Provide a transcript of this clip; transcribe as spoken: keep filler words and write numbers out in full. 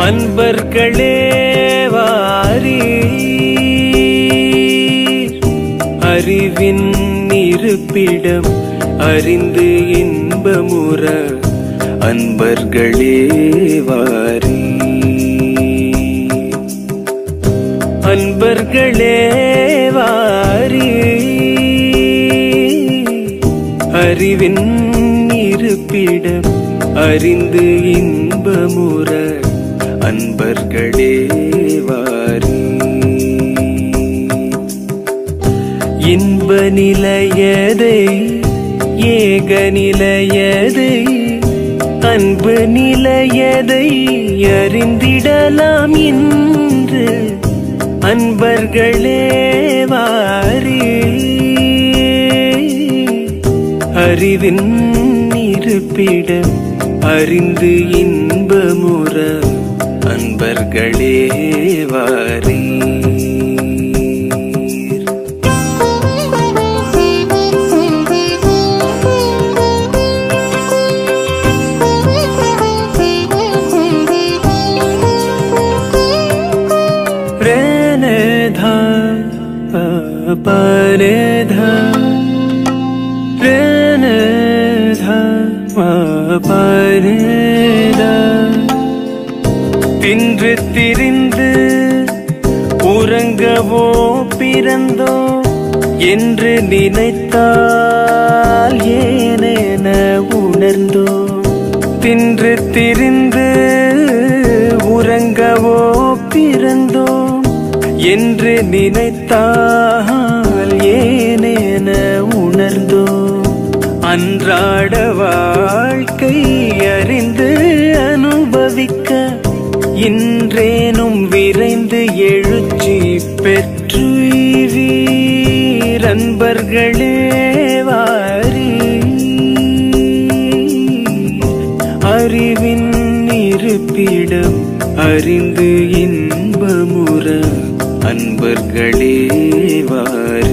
அன்பர்களே வாரீர், அறிவின் இருப்பிடம் அறிந்து இன்பமுற அன்பர்களே வாரீர், அன்பர்களே வாரீர், அறிவின் இருப்பிடம் அறிந்து இன்பமுற அன்பர்களே வாரீர். இன்ப நிலையதை ஏக நிலையதை அன்பு நிலையதை அறிந்திடலாம் இன்று அன்பர்களே வாரீர், அறிவின் இருப்பிடம் அறிந்து இன்பமுற அன்பர்களே வாரீர். रेनेधा परेधा रेनेधा परेधा தின்று திரிந்து உறங்கவோ பிறந்தோ என்று நினைத்தால் ஏனென உணர்ந்தோ, தின்று திரிந்து உறங்கவோ பிறந்தோ என்று நினைத்தால் ஏனென உணர்ந்தோ, அன்றாட வாழ்க்கை அறிந்து அனுபவிக்க இன்றேனும் விரைந்து எழுச்சி பெற்றுவீர் அன்பர்களே வாரீர், அறிவின் இருப்பிடம் அறிந்து இன்பமுற அன்பர்களே வாரீர்.